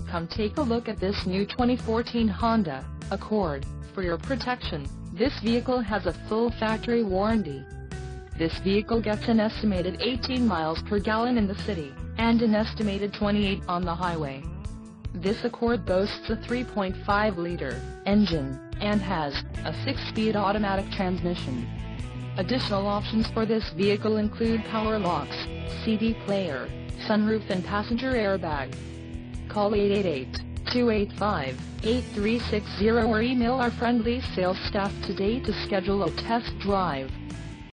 Come take a look at this new 2014 Honda Accord. For your protection, this vehicle has a full factory warranty. This vehicle gets an estimated 18 miles per gallon in the city, and an estimated 28 on the highway. This Accord boasts a 3.5-liter engine, and has a 6-speed automatic transmission. Additional options for this vehicle include power locks, CD player, sunroof and passenger airbag. Call 888-285-8360 or email our friendly sales staff today to schedule a test drive.